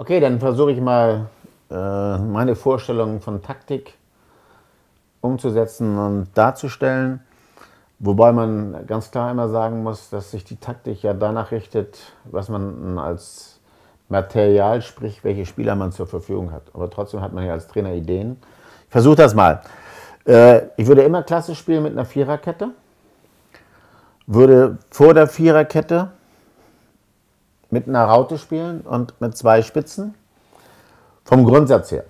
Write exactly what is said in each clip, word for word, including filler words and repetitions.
Okay, dann versuche ich mal äh, meine Vorstellungen von Taktik umzusetzen und darzustellen. Wobei man ganz klar immer sagen muss, dass sich die Taktik ja danach richtet, was man als Material, sprich welche Spieler man zur Verfügung hat. Aber trotzdem hat man ja als Trainer Ideen. Ich versuche das mal. Äh, ich würde immer klassisch spielen mit einer Viererkette. Würde vor der Viererkette mit einer Raute spielen und mit zwei Spitzen. Vom Grundsatz her.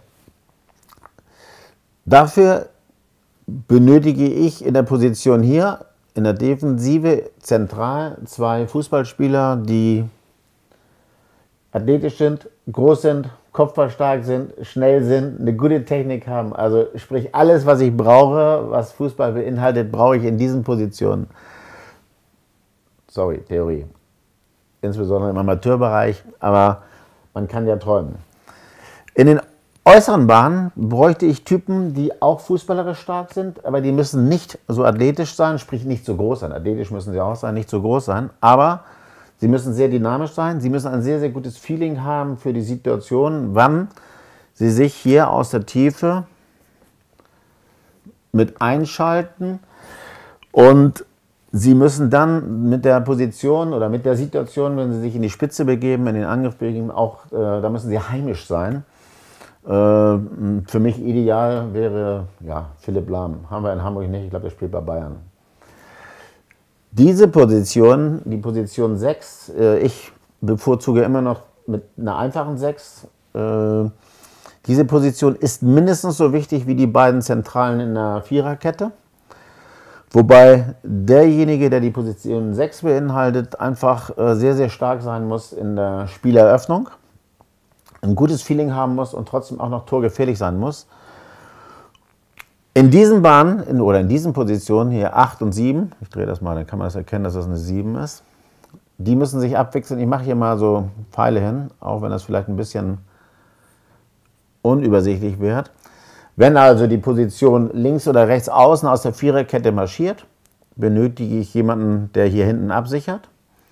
Dafür benötige ich in der Position hier, in der Defensive, zentral zwei Fußballspieler, die athletisch sind, groß sind, kopfballstark sind, schnell sind, eine gute Technik haben. Also sprich, alles, was ich brauche, was Fußball beinhaltet, brauche ich in diesen Positionen. Sorry, Theorie. Insbesondere im Amateurbereich, aber man kann ja träumen. In den äußeren Bahnen bräuchte ich Typen, die auch fußballerisch stark sind, aber die müssen nicht so athletisch sein, sprich nicht so groß sein. Athletisch müssen sie auch sein, nicht so groß sein, aber sie müssen sehr dynamisch sein. Sie müssen ein sehr, sehr gutes Feeling haben für die Situation, wann sie sich hier aus der Tiefe mit einschalten, und sie müssen dann mit der Position oder mit der Situation, wenn sie sich in die Spitze begeben, in den Angriff begeben, auch, äh, da müssen sie heimisch sein. Äh, für mich ideal wäre ja, Philipp Lahm. Haben wir in Hamburg nicht, ich glaube, der spielt bei Bayern. Diese Position, die Position sechs, äh, ich bevorzuge immer noch mit einer einfachen sechs. Äh, diese Position ist mindestens so wichtig wie die beiden Zentralen in der Viererkette. Wobei derjenige, der die Position sechs beinhaltet, einfach äh, sehr, sehr stark sein muss in der Spieleröffnung, ein gutes Feeling haben muss und trotzdem auch noch torgefährlich sein muss. In diesen Bahnen, in, oder in diesen Positionen, hier acht und sieben, ich drehe das mal, dann kann man das erkennen, dass das eine sieben ist, die müssen sich abwechseln. Ich mache hier mal so Pfeile hin, auch wenn das vielleicht ein bisschen unübersichtlich wird. Wenn also die Position links oder rechts außen aus der Viererkette marschiert, benötige ich jemanden, der hier hinten absichert.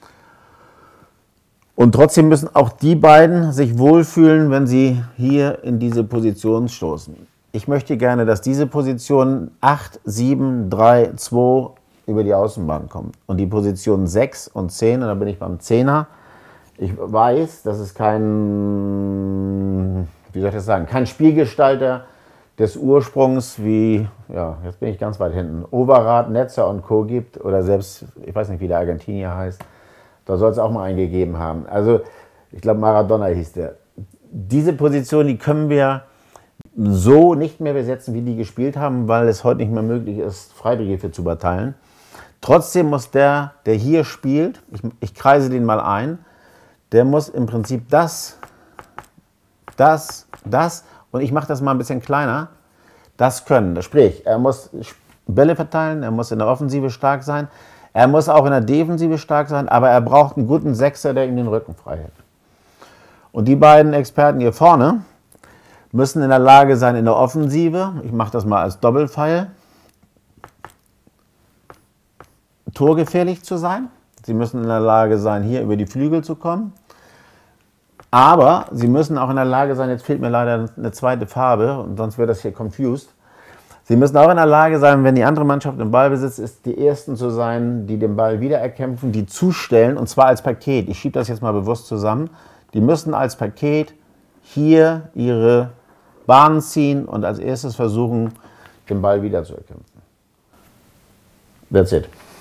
Und trotzdem müssen auch die beiden sich wohlfühlen, wenn sie hier in diese Position stoßen. Ich möchte gerne, dass diese Position acht, sieben, drei, zwei über die Außenbahn kommt. Und die Position sechs und zehn, und da bin ich beim Zehner. Ich weiß, das ist kein, wie soll ich das sagen, kein Spielgestalter des Ursprungs, wie, ja, jetzt bin ich ganz weit hinten, Overath, Netzer und Co. gibt, oder selbst, ich weiß nicht, wie der Argentinier heißt, da soll es auch mal einen gegeben haben. Also, ich glaube, Maradona hieß der. Diese Position, die können wir so nicht mehr besetzen, wie die gespielt haben, weil es heute nicht mehr möglich ist, Freibriefe zu überteilen. Trotzdem muss der, der hier spielt, ich, ich kreise den mal ein, der muss im Prinzip das, das, das, und ich mache das mal ein bisschen kleiner, das können. Sprich, er muss Bälle verteilen, er muss in der Offensive stark sein, er muss auch in der Defensive stark sein, aber er braucht einen guten Sechser, der ihm den Rücken frei hält. Und die beiden Experten hier vorne müssen in der Lage sein, in der Offensive, ich mache das mal als Doppelpfeil, torgefährlich zu sein. Sie müssen in der Lage sein, hier über die Flügel zu kommen. Aber sie müssen auch in der Lage sein, jetzt fehlt mir leider eine zweite Farbe, und sonst wird das hier confused. Sie müssen auch in der Lage sein, wenn die andere Mannschaft im Ballbesitz ist, die Ersten zu sein, die den Ball wiedererkämpfen, die zustellen, und zwar als Paket. Ich schiebe das jetzt mal bewusst zusammen. Die müssen als Paket hier ihre Bahnen ziehen und als erstes versuchen, den Ball wiederzuerkämpfen. That's it.